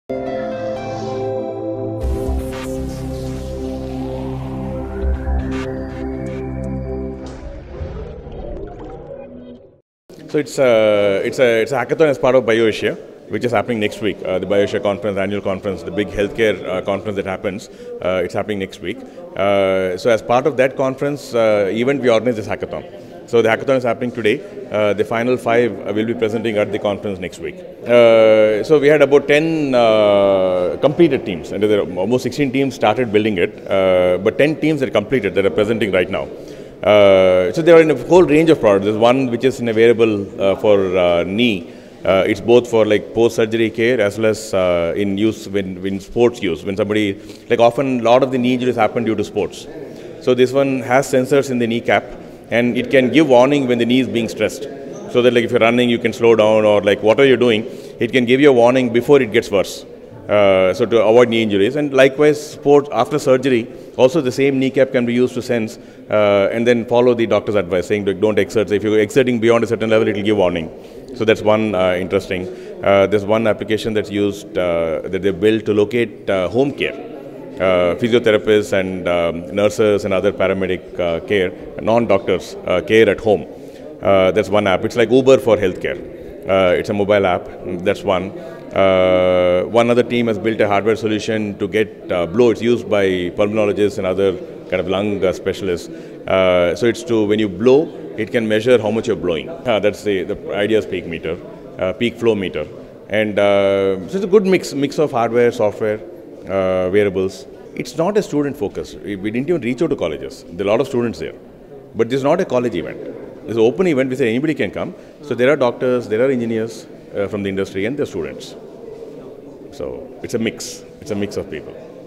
So it's a hackathon as part of BioAsia, which is happening next week. The BioAsia conference, annual conference, the big healthcare conference that happens, it's happening next week. So as part of that conference event, we organize this hackathon. So the hackathon is happening today. The final 5 will be presenting at the conference next week. So we had about 10 completed teams, and there are almost 16 teams started building it, but 10 teams that are completed that are presenting right now. So there are in a whole range of products. There's one which is in a wearable for knee. It's both for like post-surgery care as well as in use when sports use. When somebody, like often a lot of the knee injuries happen due to sports. So this one has sensors in the kneecap, and it can give warning when the knee is being stressed. So that like if you're running, you can slow down, or like whatever you're doing, it can give you a warning before it gets worse. So to avoid knee injuries. And likewise, sport after surgery, also the same kneecap can be used to sense and then follow the doctor's advice, saying don't exert. So if you're exerting beyond a certain level, it will give warning. So that's one interesting. There's one application that's used that they built to locate home care. Physiotherapists and nurses and other paramedic care, non-doctors care at home. That's one app. It's like Uber for healthcare. It's a mobile app. That's one. One other team has built a hardware solution to get blow. It's used by pulmonologists and other kind of lung specialists. So it's to, when you blow, it can measure how much you're blowing. That's the IDEAS peak meter, peak flow meter. And so it's a good mix of hardware, software, wearables. It's not a student focus. We didn't even reach out to colleges. There are a lot of students there. But this is not a college event. It's an open event where anybody can come. So there are doctors, there are engineers from the industry, and there are students. So it's a mix. It's a mix of people.